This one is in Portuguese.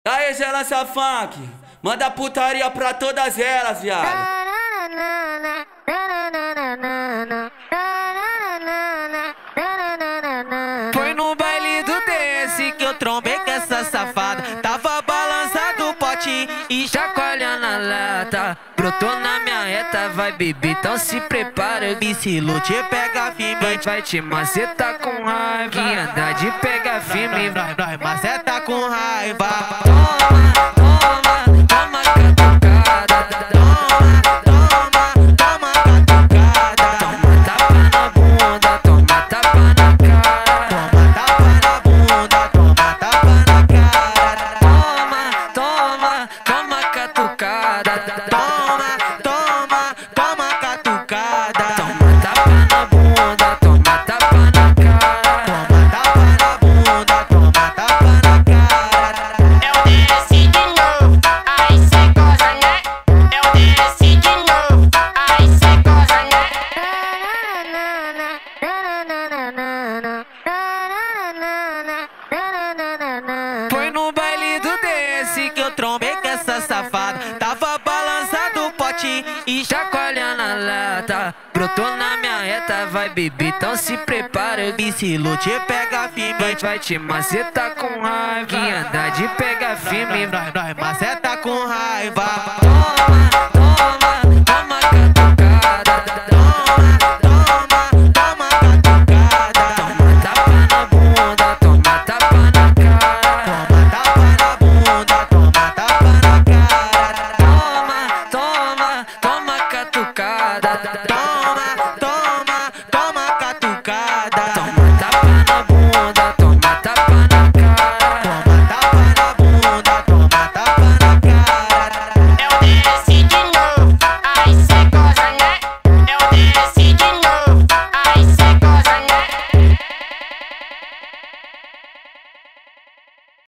Aí, Zé lança funk, manda putaria pra todas elas, viado. Foi no baile do desse que eu trombei com essa safada. Tava balançando o pote e chacoalhando a lata. Brotou na minha reta, vai beber, então se prepara. Se lute pega firme, vai te macetar com raiva. Que anda de pega firme, nós maceta com raiva. Toma, toma, toma catucada. Toma, toma, toma catucada. Toma tapa na bunda, toma tapa na cara. Toma tapa na bunda, toma tapa na cara. Toma, toma, toma catucada. Toma, toma, toma catucada. Toma tapa na bunda, toma tapa na cara. Toma tapa na bunda, toma tapa na cara. Eu desci de novo, aí cê goza, né? Eu desci de novo, aí cê goza, né? Foi no baile do desse que eu trombei com essa safada. Tava balançando o pote e chacoalhando a lata. Brotou na minha reta, vai beber, então se prepara. Se lute pega firme, vai te macetar com raiva. Que anda de pega firme, nós maceta com raiva. Toma, toma.